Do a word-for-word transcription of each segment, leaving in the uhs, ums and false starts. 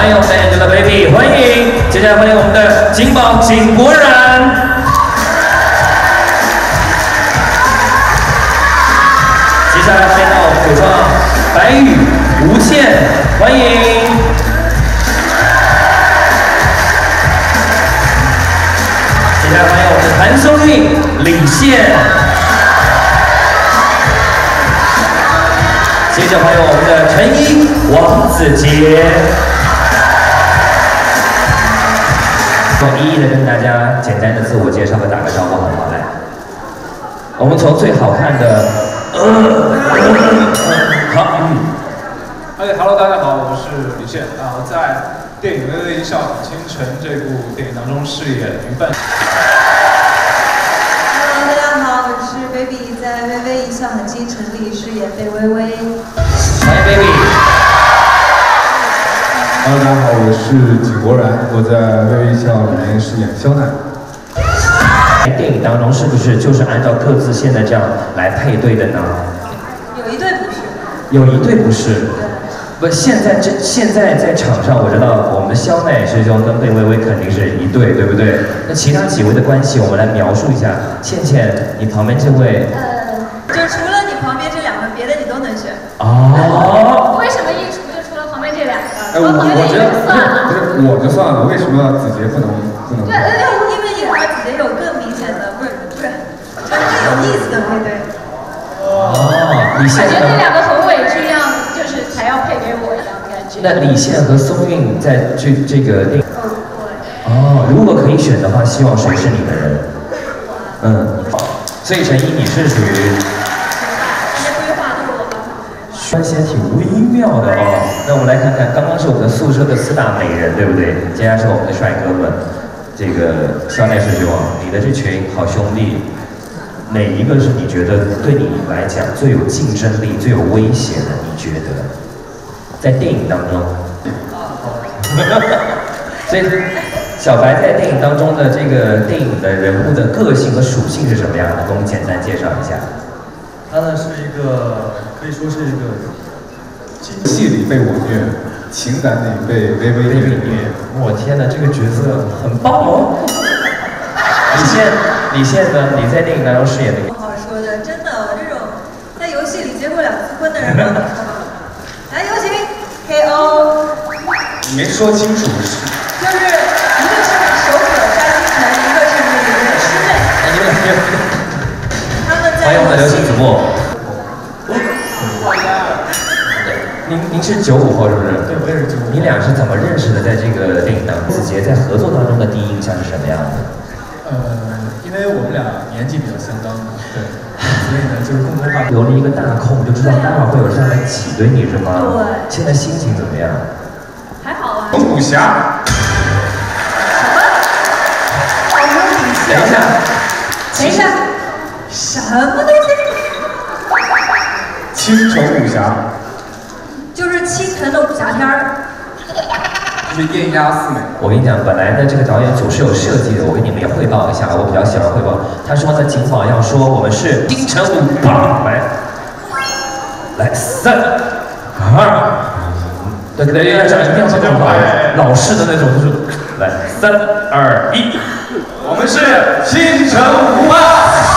欢迎我们的 Angelababy， 欢迎，接下来欢迎我们的景宝景国然。 接下来欢迎到古装白宇吴倩，欢迎。接下来欢迎我们的谭松韵、李现。接着欢迎我们的陈一、王子杰。我一一的跟大家简单的自我介绍和打个招呼，好不好？来，我们从最好看的。 呃，好，嗯， 哎 ，Hello， 大家好，我是李现啊，我在电影《微微一笑很倾城》这部电影当中饰演云笨。 Hello， 大家好，我是 Baby， 在《微微一笑很倾城》里饰演贝微微。 欢迎 Baby。 Hello， 大家好，我是景国然，我在《微微一笑》里面饰演肖奈。 电影当中是不是就是按照各自现在这样来配对的呢？ 有一对不是。 有一对不是。不，现在这现在在场上，我知道我们的肖奈师兄跟贝微微肯定是一对，对不对？那其他几位的关系，我们来描述一下。倩倩，你旁边这位。 呃，就除了你旁边这两个，别的你都能选。 哦。 为什么一除就除了旁边这两个？ 哎，我我觉得不是不是我就算了，为什么子杰不能不能？ 对，因为一会儿子杰有更明显的，不是不是，就更有意思的配对。 哦，李现。 感觉这两个很委屈一样，就是才要配给我一样感觉。 那李现和松韵在这这个电影。哦，如果可以选的话，希望谁是你的人？嗯，所以陈一，你是属于。 关系还挺微妙的哦。那我们来看看，刚刚是我们的宿舍的四大美人，对不对？接下来是我们的帅哥们。这个肖奈师兄，你的这群好兄弟，哪一个是你觉得对你来讲最有竞争力、最有威胁的？你觉得，在电影当中？所以，小白在电影当中的这个电影的人物的个性和属性是什么样的？给我们简单介绍一下。 他呢是一个，可以说是一个， 戏里被我虐，情感里被微微虐。 我天哪，这个角色很棒哦！李现，李现呢？你在电影当中饰演的？ 不好说的，真的，我这种在游戏里结过两次婚的人不好说。来，有请 K O。 你没说清楚是。 就是一个是守可扎金城，一个是女人师妹。 哎，你们俩。 欢迎我们的刘星子墨。您您是九五后是不是？ 对，我也是九五。 你俩是怎么认识的？在这个电影当中，子杰在合作当中的第一印象是什么样的？ 呃，因为我们俩年纪比较相当，对，所以呢就是共同话题。 留了一个大空，就知道待会儿会有人上来挤兑你是吗？ 对。 现在心情怎么样？ 还好啊。 龙虎侠。 什么？好有底气。 等一下。 等一下。 什么东西？ 倾城武侠， 就是倾城的武侠片儿， 就是艳压四美。 我跟你讲，本来呢这个导演组是有设计的，我给你们也汇报一下，我比较喜欢汇报。他说呢，景宝要说我们是京城舞棒，来，来三二，对对对，要讲一定要这种老老式的那种，就是来三二一， 我们是京城舞棒。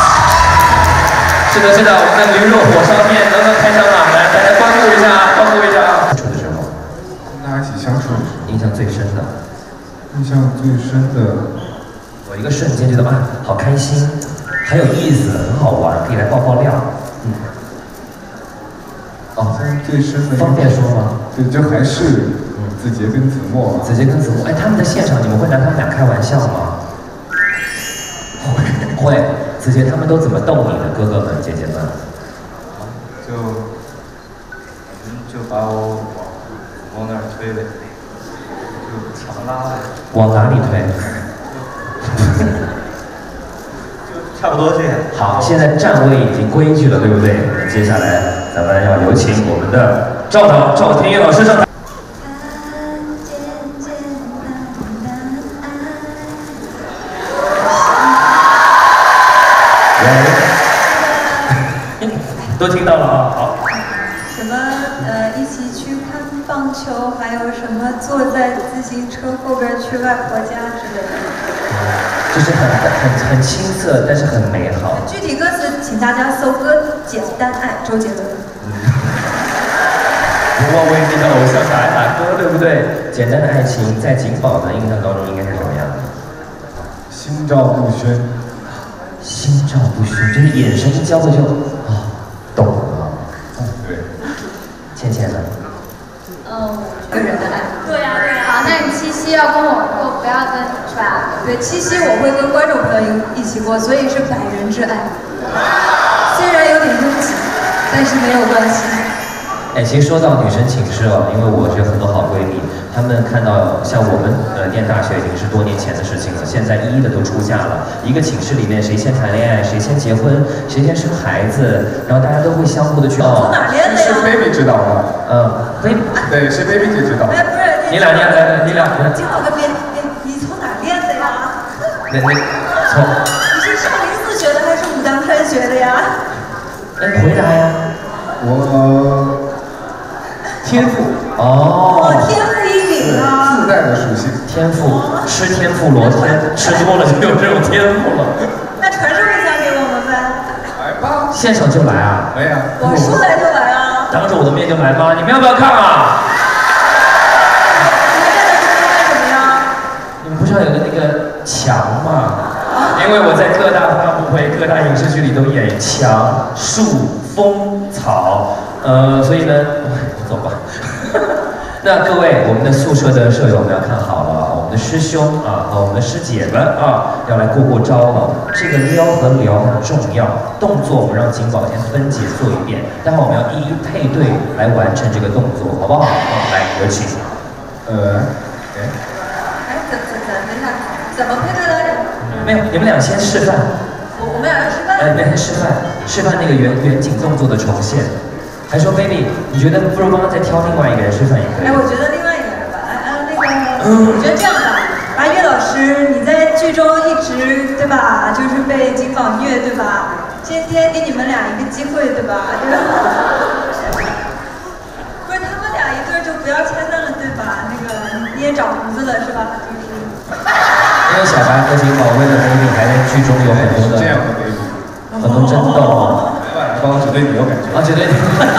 是的，是的，我们的驴肉火烧面刚刚开张了，来，大家关注一下，关注一下啊！处的时候， 跟大家一起相处的时候， 印象最深的， 印象最深的， 有一个瞬间觉得啊，好开心，很有意思，很好玩，可以来爆爆料。嗯。哦， 最深的方便说吗？ 对，就还是子杰跟子墨。 子杰跟子墨，哎，他们在现场，你们会拿他们俩开玩笑吗？会，会。 子杰他们都怎么逗你的，哥哥们、姐姐们？ 就，就把我往往那儿推呗，就强拉呗。 往哪里推？ 就差不多这样。 好，现在站位已经规矩了，对不对？接下来咱们要有请我们的赵导赵天一老师上台。 都听到了啊，好。 什么呃，一起去看棒球，还有什么坐在自行车后边去外婆家之类的。 就是很很很青涩，但是很美好。 具体歌词，请大家搜歌《简单爱》，周杰伦。 不忘为你的偶像打一打歌，对不对？简单的爱情，在景宝的印象当中应该是什么样的？ 心照不宣。 心照不宣，就是眼神一交汇就啊，懂了。 嗯，对。 倩倩呢？ 嗯，个人的爱。对呀、啊、对呀、啊。好，那你七夕要跟我过，不要跟是吧？ 对，七夕我会跟观众朋友一起过，所以是百人之爱。虽然有点拥挤，但是没有关系。 哎，其实说到女生寝室哦，因为我有很多好闺蜜，她们看到像我们呃念大学已经是多年前的事情了，现在一一的都出嫁了。一个寝室里面谁先谈恋爱，谁先结婚，谁先生孩子，然后大家都会相互的去哦。 从哪练的呀？ 是 baby 知道的。 嗯 ，baby。 对，是 baby 姐知道。 哎，不是， 你俩念来，你俩。 金宝跟别，哎，你从哪练的呀？ 那那从。 你是少林寺学的还是武当山学的呀？ 哎，回答呀。 我。天赋哦， 哦，天赋异禀啊！ 自带的属性， 天赋吃天妇罗天，吃多了就有这种天赋了。 那传授一下给我们呗。 来吧， 现场就来啊！ 来呀！ 我说来就来啊！ 当着我的面就来吗？你们要不要看啊？ 你们练的是干什么呀？ 你们不是要有个那个墙吗？因为我在各大发布会、各大影视剧里都演墙、树、风、草。呃，所以呢，走吧。那各位，我们的宿舍的舍友们要看好了，我们的师兄啊和我们的师姐们啊，要来过过招了。这个撩和聊很重要，动作我们让景宝先分解做一遍，待会我们要一一配对来完成这个动作，好不好？来，有请。 呃， 哎，怎怎怎等一下，怎么配对来着？ 没有，你们俩先示范。 我我们俩要示范。 哎，先示范，示范那个远远景动作的重现。还说 baby， 你觉得不如帮他再挑另外一个人示范也可以。 哎，我觉得另外一个人吧，哎哎，那个，我觉得这样吧，阿岳老师，你在剧中一直对吧，就是被金宝虐对吧？今天给你们俩一个机会对吧？对吧？不是他们俩一对就不要拆散了对吧？那个你也长胡子了是吧？就是。 因为小白和景宝为了 baby， 还在剧中有很多的这样的 baby， 很多争斗。 刚刚只对你有感觉啊，只对你。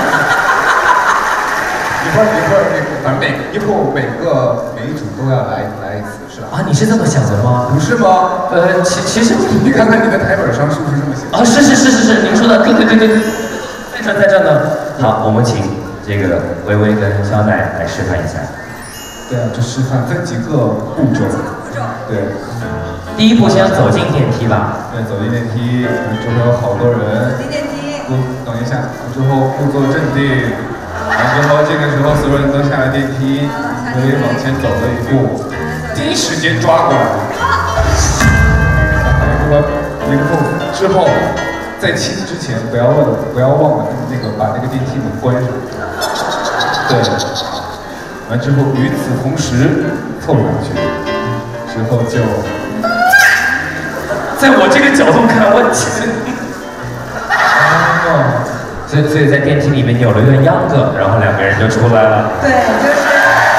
一会儿一会儿那个，反正每一会儿每个每一组都要来来一次，是吧？ 啊，你是这么想的吗？ 不是吗？ 呃，其其实你看看你的台本上是不是这么写？ 啊，是是是是是，您说的对对对对对，在这在这呢。好，我们请这个微微跟肖奶来示范一下。 对啊，就示范分几个步骤。 步骤。 对。 第一步先走进电梯吧。 对，走进电梯，就会有好多人。 走进电梯。 不，等一下，之后故作镇定，然后之后这个时候所有人都下了电梯，可以往前走了一步，第一时间抓过来，那个那个步之后，在亲之前不要忘了不要忘了那个把那个电梯门关上，对，完之后与此同时凑上去，之后就， 在我这个角度看，我亲。哦，所以所以在电梯里面扭了一个秧歌，然后两个人就出来了。 对，就是。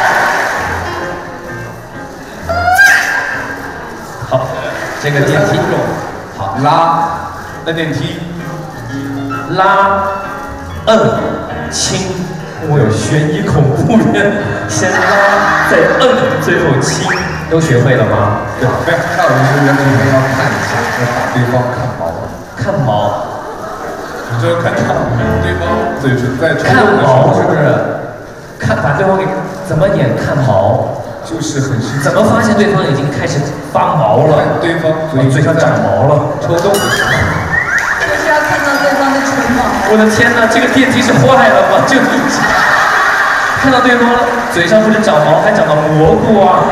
好，这个电梯好拉，摁电梯， 拉，摁，轻。我有悬疑恐怖片，先拉，再摁，最后轻，都学会了吗？ 对，没有，还有一个人你们要看一下，要把对方看毛， 看毛。 就是看他对方嘴唇在看毛是不是？看把对方给怎么演看毛？ 就是很实际。 怎么发现对方已经开始发毛了？ 看对方嘴嘴上长毛了， 抽动的时候。 就是要看到对方的唇毛。我的天哪，这个电梯是坏了吗？就看到对方嘴上不是长毛，还长到蘑菇啊！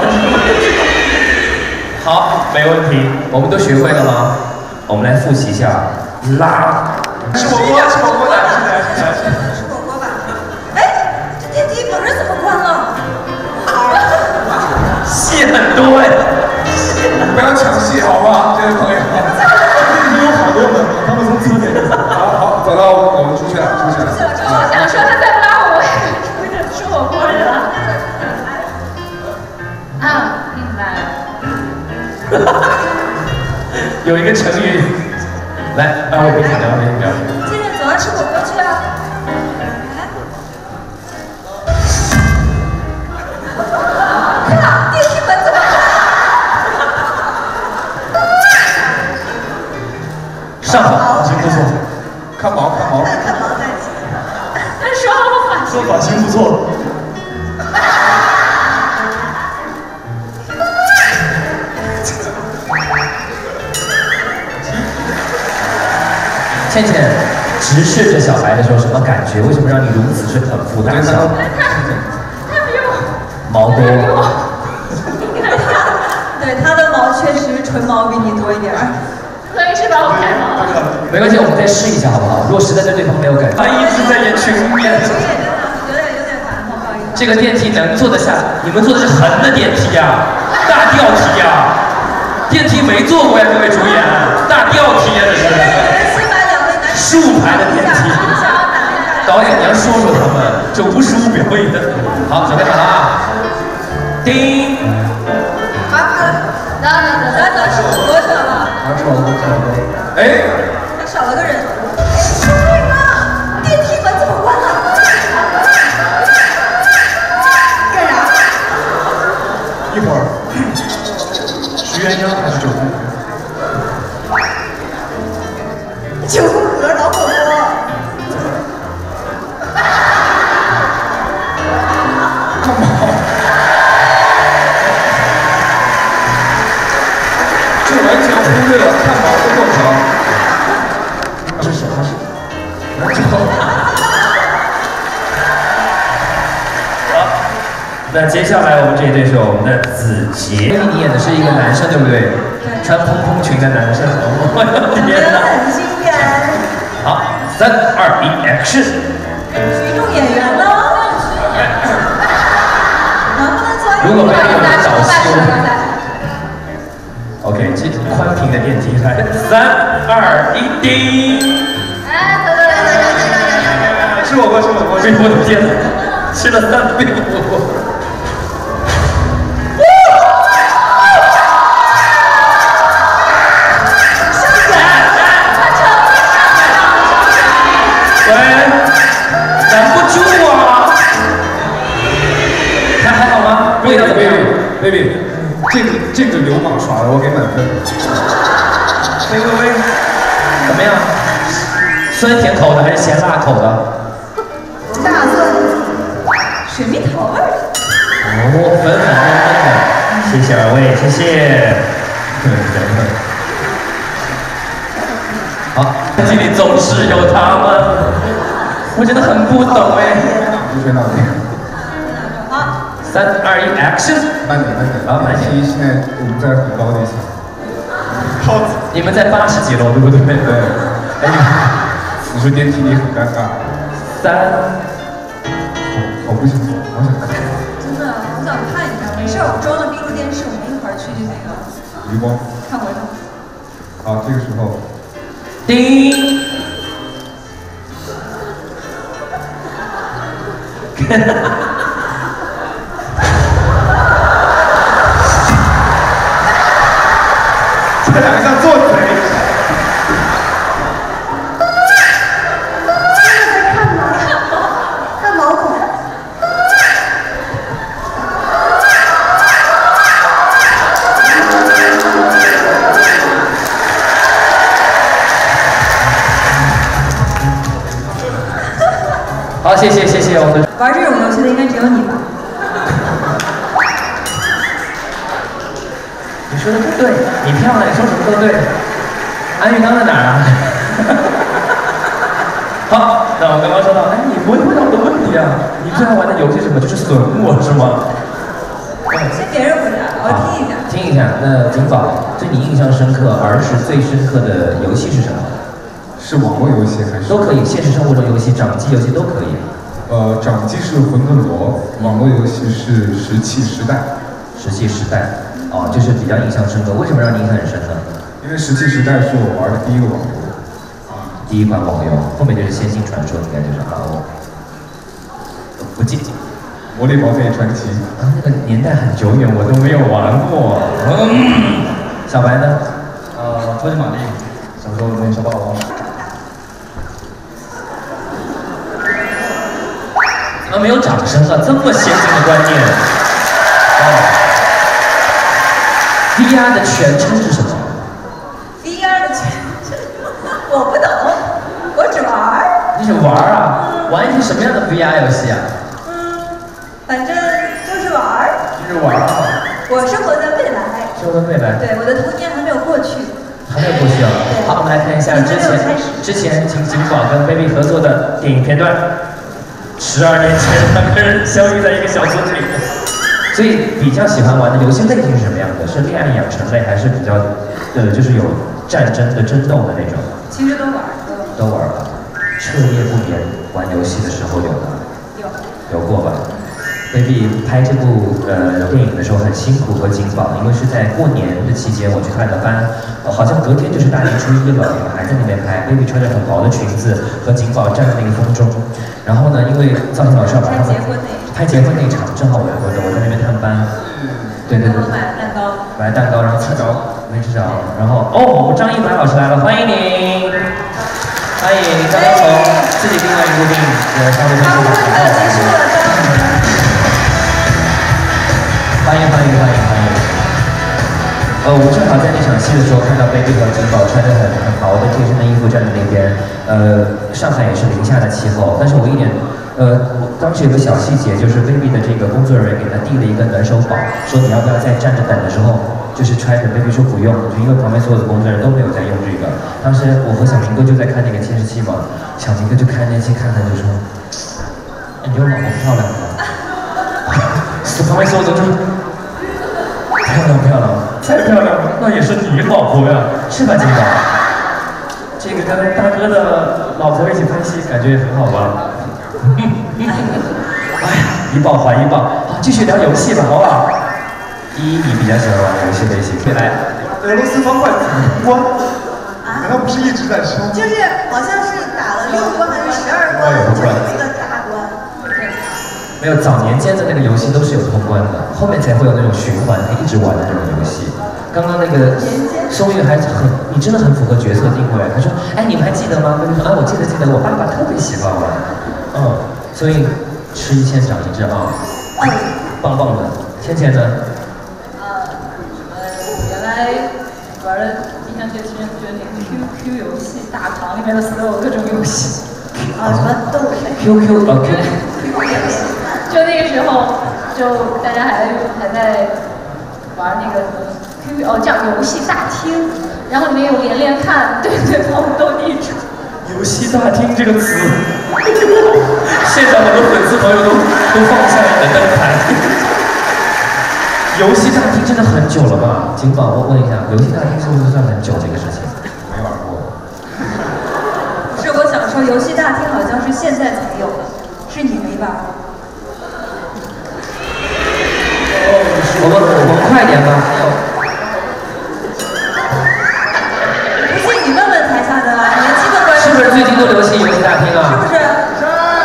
好，没问题，我们都学会了吗？我们来复习一下，拉。 吃火锅，吃火锅的，是的，是的，是的。 吃火锅吧。哎，这电梯门怎么关了？ 戏很多呀。 不要抢戏好吗，这位朋友？有好多门，他们从侧面。好好，走到我们出去了，出去了。 我想说他再拉我，我也出去吃火锅去了。 有一个成语，来，啊，我给你聊，我给你聊。 今天早上吃火锅去啊？看啊，电梯门怎么开？ 上好， 发型不错，看毛看毛， 看毛在一起。 他说了说发型不错。 倩倩直视着小白的时候，什么感觉？为什么让你如此是捧腹大笑？ 他比我毛多。 对，他的毛确实纯毛比你多一点儿。 可以是把我改毛了。 没关系，我们再试一下好不好？如果实在对对方没有感觉，他一直在演群演。 有点有点有点烦，不好意思。 这个电梯能坐得下？你们坐的是横的电梯呀、大吊梯呀、电梯没坐过呀，各位主演，大吊梯呀、这是。 先把两位男竖排的电梯。导演，你要说说他们这无实物表演。好，准备好了啊！叮。 好，好了， 等等等咱咱吃火锅去了吧？ 拿出来差不多。哎， 还少了个人。哎，兄弟们，电梯门怎么关了？干啥？ 一会儿，十元央还是九宫格？ 九宫格老火锅。 干嘛？这完全忽略了看毛的过程。这是啥事？难找。 好，那接下来我们这一对是我们的子杰，你演的是一个男生，对不对？ 对。 穿蓬蓬裙的男生，我的天哪！ 很性感。 好，三二一 ，action！ 群众演员呢？能不能做一个？ 如果没有人找半戏身了 ，OK，这宽屏的电梯来，三二一，叮！ 哎，等等等等等等等。 吃火锅吃火锅。 哎我的天哪，吃了三杯火锅。喂，忍不住啊！还还好吗？味道怎么样 baby， 这个这个流氓耍的我给满分。 喂喂喂，怎么样？酸甜口的还是咸辣口的？ 大蒜，水蜜桃味儿。 哦，粉粉嫩嫩的，谢谢二位，谢谢。好，这里总是有他们，我真的很不懂哎。 不吹闹的。 好， 三二一 ，action！ 慢点慢点， 好慢点电梯现在我们在很高的一层。 好，你们在八十几楼，对不对？ 对。哎，此时电梯里很尴尬。 三， 好不清楚，好想看。 真的好想看一下。没事，我装着闭路电视，我们一会儿去那个余光。 看回头。 好，这个时候。 叮。 这两个像做贼。 看毛孔。 好，谢谢谢谢我们。 玩这种游戏的应该只有你吧？ 你说的都对，你漂亮，你说什么都对。安玉刚在哪儿啊？好，那我刚刚说到，哎，你不会回答我的问题啊？你最爱玩的游戏是什么？就是损我是吗？ 先别人回答，我听一下。 听一下，那景宝对你印象深刻、儿时最深刻的游戏是什么？ 是网络游戏还是？ 都可以，现实生活中游戏、掌机游戏都可以。 呃，掌机是魂斗罗，网络游戏是石器时代。 石器时代，哦，就是比较印象深刻。为什么让你印象很深呢？ 因为石器时代是我玩的第一个网游。 第一款网游，后面就是《仙境传说》，应该就是 R O。不记记。 魔力宝贝传奇。 啊，那个年代很久远，我都没有玩过。嗯，小白呢？ 呃， 超级玛丽，小时候那个小霸王。 怎么没有掌声啊？这么先进的观念。哦 V R 的全称是什么 ？V R 的全称我不懂，我只玩儿。 你是玩儿啊？玩一些什么样的 V R 游戏啊？ 嗯，反正就是玩儿。 就是玩儿啊。 我生活在未来。 生活在未来。 对，我的童年还没有过去。 还没有过去啊。好，我们来看一下之前之前金金宝跟 baby 合作的电影片段。十二年前，两个人相遇在一个小村子里。所以比较喜欢玩的游戏类型是什么样的？是恋爱养成类，还是比较呃，就是有战争的争斗的那种？ 其实都玩都玩吧。彻夜不眠玩游戏的时候有吗？ 有。 有过吧 ？baby 拍这部呃电影的时候很辛苦和紧绑，因为是在过年的期间我去看的班，呃、好像隔天就是大年初一了，你们还在那边拍 ，baby 穿着很薄的裙子和紧绑站在那个风中，然后呢，因为造型老师要把他们拍结婚那一场，正好我我我在那边探班，对对对， 我买了蛋糕， 买了蛋糕，然后吃着没吃着，然后哦，张一凡老师来了，欢迎您，欢迎，刚刚从自己另外一部电影的上面结束了，结束了，欢迎欢迎欢迎欢迎。呃，我正好在那场戏的时候看到 baby 和金宝穿着很很薄的贴身的衣服站在那边，呃，上海也是零下的气候，但是我一点。呃，当时有个小细节，就是 baby 的这个工作人员给他递了一个暖手宝，说你要不要在站着等的时候，就是揣着 baby 说不用，就因为旁边所有的工作人员都没有在用这个。当时我和小明哥就在看那个监视器嘛，小明哥就看监视器看看就说，哎，你有老婆漂亮吗？旁边所有的都说，漂亮漂亮，太漂亮了，那也是你老婆呀，是吧，金宝？这个跟大哥的老婆一起拍戏，感觉也很好吧？哎呀，一报还一报，好，继续聊游戏吧，好不好？第一，你比较喜欢玩的游戏类型，可以来。 俄罗斯方块怎么通关？难道不是一直在升？ 就是好像是打了六关还是十二关，就有一个大关。 没有，早年间的那个游戏都是有通关的，后面才会有那种循环可以一直玩的那种游戏。刚刚那个松玉还很，你真的很符合角色定位。他说，哎，你们还记得吗？他就说，啊，我记得记得，我爸爸特别喜欢玩。嗯，所以吃一堑长一智啊，棒棒的。芊芊呢？ 呃呃，原来玩的印象最深就是那个 Q Q 游戏大堂里面的所有各种游戏。 啊，什么都有。 Q Q 哦 Q Q Q 游戏，就那个时候，就大家还还在玩那个 Q Q 哦，叫游戏大厅，然后里面有连连看，对对，把我们斗地主。 游戏大厅这个词，现场很多粉丝朋友都都放下了你的灯牌。游戏大厅真的很久了吧？金宝，我问一下，游戏大厅是不是算很久这个事情？ 没玩过。 不是，我想说，游戏大厅好像是现在才有的，是你没玩。 我们我们快点吧，还有。 不信你问问台下的年轻的观众。 是不是最近都流行游戏大厅啊？ 是不是？是。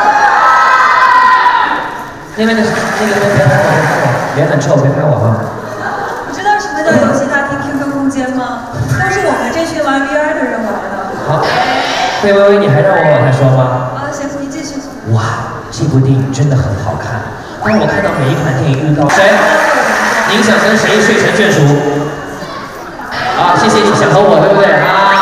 那边的那个别拍我，别拍我，脸很臭，别拍我哈。 你知道什么叫游戏大厅 Q Q 空间吗？都是我们这群玩 V R 的人玩的。 好，贝微微，你还让我往下说吗？ 啊，行，你继续。 哇，这部电影真的很好看。当我看到每一款电影预告，谁？您想跟谁睡成眷属？啊，谢谢你想和我，对不对啊？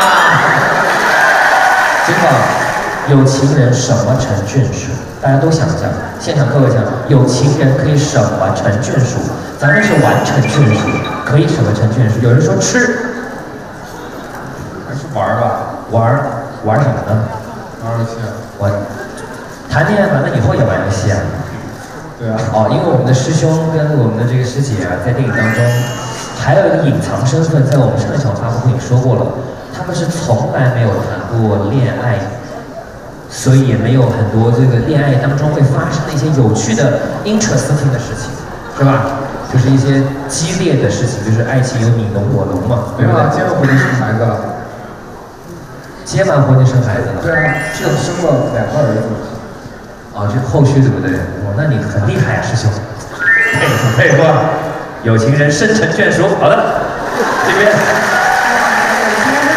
金宝，有情人什么成眷属？大家都想一下，现场各位想，有情人可以什么成眷属？咱们是完成眷属，可以什么成眷属？有人说吃， 还是玩吧？ 玩玩什么呢？ 玩游戏啊。 玩。谈恋爱完了以后也玩游戏啊？ 对啊。 哦，因为我们的师兄跟我们的这个师姐啊，在电影当中还有一个隐藏身份，在我们上一场发布会也说过了，他们是从来没有谈过恋爱，所以也没有很多这个恋爱当中会发生的一些有趣的 interesting 的事情，是吧？就是一些激烈的事情，就是爱情有你侬我侬嘛，对不对？ 结了婚就生孩子了。 结完婚就生孩子了。 对啊，是生了两个儿子。 哦，这后续对不对？哦，那你很厉害啊，师兄。佩服佩服，有情人终成眷属。好的，这边。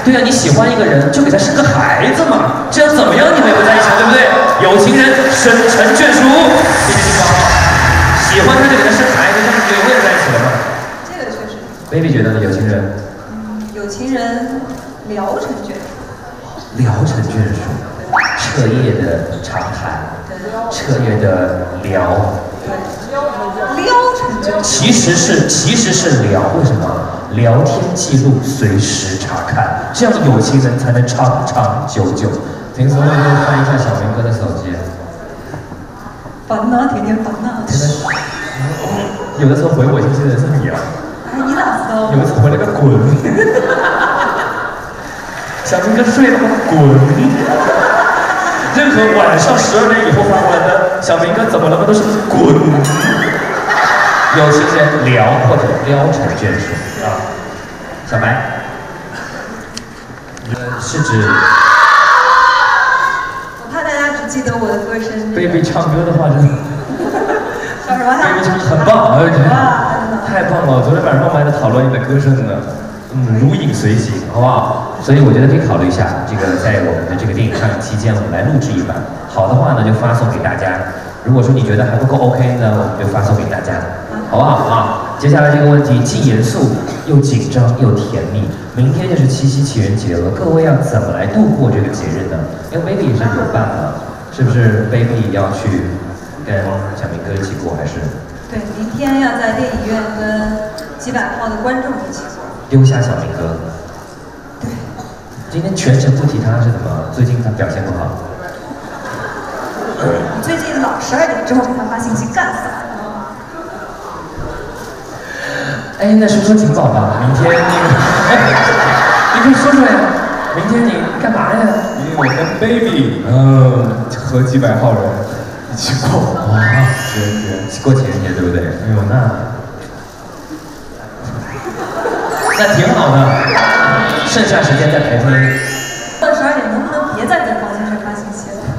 对呀、啊，你喜欢一个人就给他生个孩子嘛，这样怎么样你们也会在一起，对不对？有情人终成眷属，谢谢金宝。喜欢他就给他生孩子，这样就永远在一起了嘛。 这个确实。 baby 觉得呢？有情人？ 嗯，有情人聊成眷属。 聊成眷属，彻夜的长谈，彻夜的聊。 对，撩成眷属。 其实是其实是聊，为什么？聊天记录随时查看，这样有情人才能长长久久。平时会不会翻一下小明哥的手机？ 烦呐，天天烦呐。 天天，有的时候回我信息的是你啊。 哎，你哪知道？ 有一次回了个滚。小明哥睡了吗？滚！任何晚上十二点以后发过来的小明哥怎么了吗？都是滚。有情人聊或者撩成眷属啊。小白，呃，是指。 我怕大家只记得我的歌声。 baby 唱歌的话，真的。 叫什么 ？baby 唱很棒，我觉得哇， 太棒了！昨天晚上我们还在讨论你的歌声呢。嗯，如影随形，好不好？所以我觉得可以考虑一下，这个在我们的这个电影上映期间，我们来录制一版。好的话呢，就发送给大家；如果说你觉得还不够 OK 呢，我们就发送给大家，好不好啊？接下来这个问题既严肃又紧张又甜蜜。明天就是七夕情人节了，各位要怎么来度过这个节日呢？因为 baby 也是有伴嘛，是不是 baby 要去跟小明哥一起过，还是？ 对，明天要在电影院跟几百号的观众一起过。 丢下小明哥。 对。 今天全程不提他是怎么？最近他表现不好。 你最近老十二点之后给他发信息干啥？ 哎，那说说景宝吧，明天那个，你可以说说呀。明天你干嘛呀？ 因为我跟 baby， 嗯，和几百号人一起过。 哇，情人节，过情人节对不对？哎呦，那。那挺好的，剩下时间再陪陪。 到十二点能不能别在对方先生发信息了？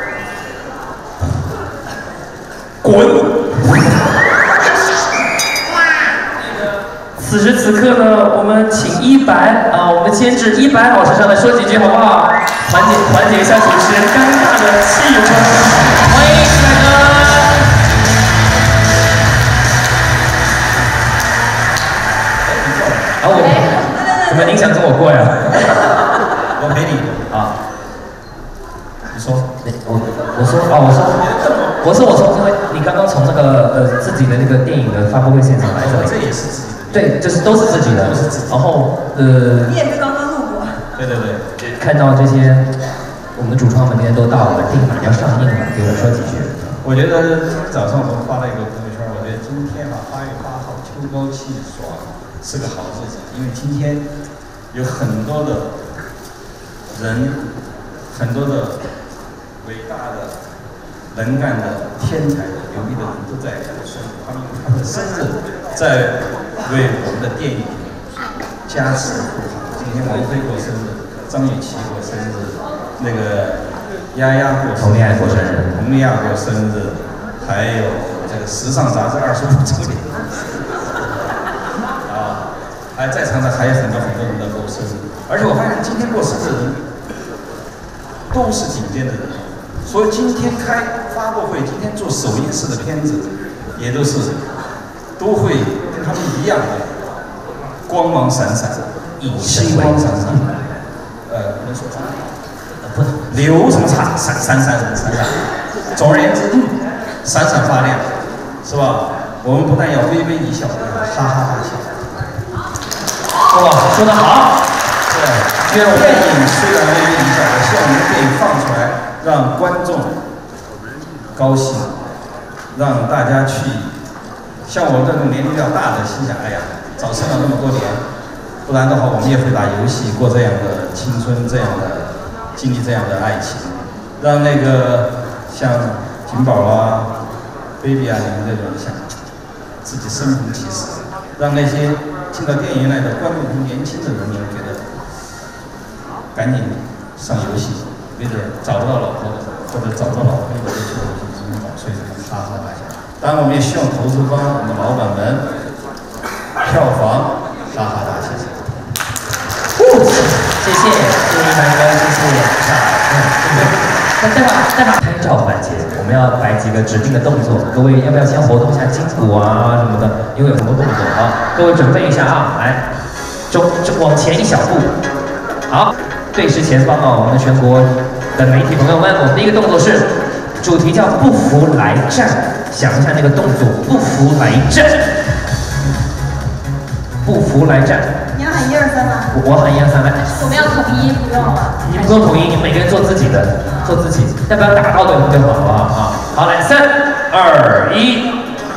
滚！此时此刻呢，我们请一白啊，我们的监制一白老师上来说几句好不好？缓解缓解一下主持人尴尬的气氛。欢迎一白哥。啊，我怎么您想跟我过呀？ 我陪你啊！你说， 我我说啊，我说，我说我说，因为你刚刚从那个呃自己的那个电影的发布会现场来这里， 这也是自己的。 对，就是都是自己的， 都是自己。 然后呃， 你也是刚刚录过。 对对对， 看到这些，我们的主创们今天都到了，电影马上要上映了，给我说几句。 我觉得今天早上我们发了一个朋友圈，我觉得今天啊，八月八号秋高气爽。是个好日子，因为今天有很多的人，很多的伟大的、能干的、天才的、牛逼的人都在过生日，他们用他们的生日在为我们的电影加持护航。今天王菲过生日，张雨绮过生日，那个丫丫过生日， 佟丽娅过生日， 佟丽娅过生日，还有这个时尚杂志二十五周年。还在场的还有很多很多人在过生日，而且我发现今天过生日的人都是顶尖的人，所以今天开发布会，今天做首映式的片子，也都是都会跟他们一样的光芒闪闪，星光闪闪，呃，能说啥？不，流什么叉，闪闪闪闪闪闪。总而言之，闪闪发亮，是吧？我们不但要微微一笑，要哈哈大笑。 哇，说得好！ 对，电影虽然微微一笑，我希望我们的电影放出来，让观众高兴，让大家去，像我这种年龄比较大的，心想，哎呀，早生了那么多年，不然的话，我们也会打游戏，过这样的青春，这样的经历这样的爱情，让那个像景宝啊、baby 啊，你们这种想自己身逢其时，让那些进到电影院来的观众和年轻的人们觉得，赶紧上游戏，为了找不到老婆的，或者找到老婆的就去游戏机上所以他们哈哈大笑。当然，我们也希望投资方、我们的老板们票房哈哈大笑。 谢谢，谢谢一凡哥，谢谢。嗯，那待会儿待会儿拍照环节，我们要摆几个指定的动作，各位要不要先活动一下筋骨啊什么的？因为有很多动作啊，各位准备一下啊，来，中中往前一小步，好，对视前方啊，我们全国的媒体朋友们，我们的一个动作是，主题叫不服来战，想一下那个动作，不服来战，不服来战。 你要喊一二三吗？ 我我喊一二三来。 我们要统一，不用了。 你不用统一，你每个人做自己的，做自己，但不要打到对方就好，好不好？啊，好，来，三二一，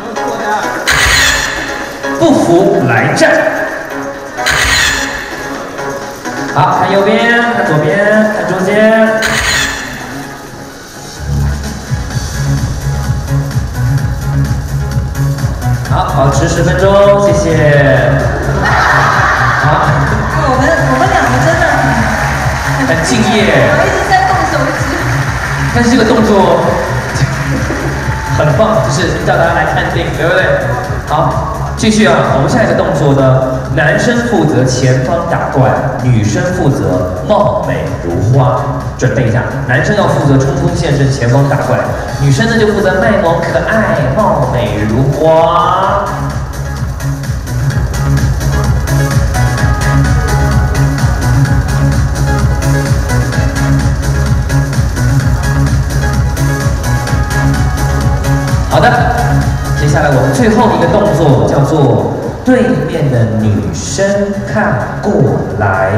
不服来战。好，看右边，看左边，看中间。好，保持十分钟，谢谢。好。 我们我们两个真的很很敬业， 我一直在动手指。 但是这个动作很棒，就是叫大家来看电影，对不对？好，继续啊，我们下一个动作呢，男生负责前方打怪，女生负责貌美如花。准备一下，男生要负责冲锋陷阵，前方打怪，女生呢就负责卖萌可爱，貌美如花。好的，接下来我们最后一个动作叫做对面的女生看过来。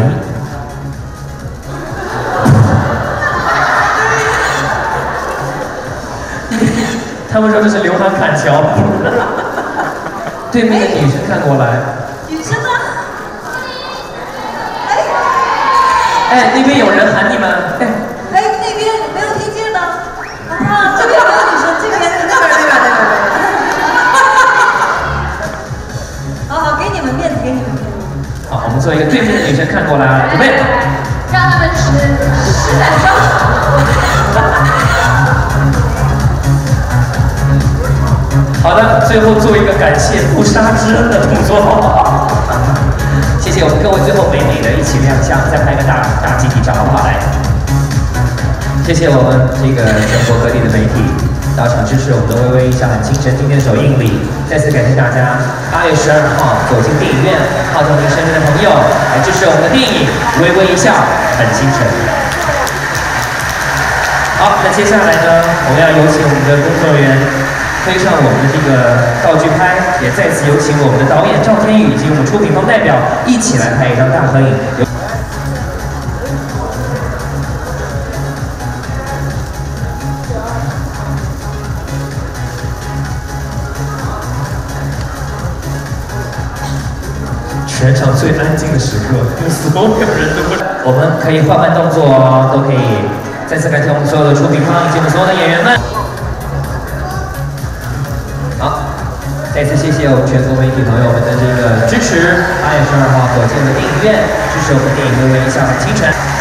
他们说这是刘海砍桥。对面的女生看过来。 女生呢？哎， 哎，那边有人喊你们。哎， 哎，那边没有听见呢。啊，这边没有女生，这边那边那边那边。好好，给你们面子，给你们面子。 好，我们做一个对面的女生看过来，准备。 让他们吃吃难受。 好的，最后做一个感谢不杀之恩的动作，好不好？谢谢我们各位，最后美美的一起亮相，再拍个大大集体照，好不好？来，谢谢我们这个全国各地的媒体到场支持我们的微微一笑很倾城今天的首映礼，再次感谢大家八月十二号走进电影院，号召您身边的朋友来支持我们的电影《微微一笑很倾城》。好，那接下来呢，我们要有请我们的工作人员推上我们的这个道具拍，也再次有请我们的导演赵天宇以及我们出品方代表一起来拍一张大合影。全场最安静的时刻，所有人都不，我们可以换换动作哦，都可以。再次感谢我们所有的出品方以及我们所有的演员们。好，再次谢谢我们全国媒体朋友们的这个支持。八月十二号，火箭的电影院支持我们的电影《微微一笑很倾城》。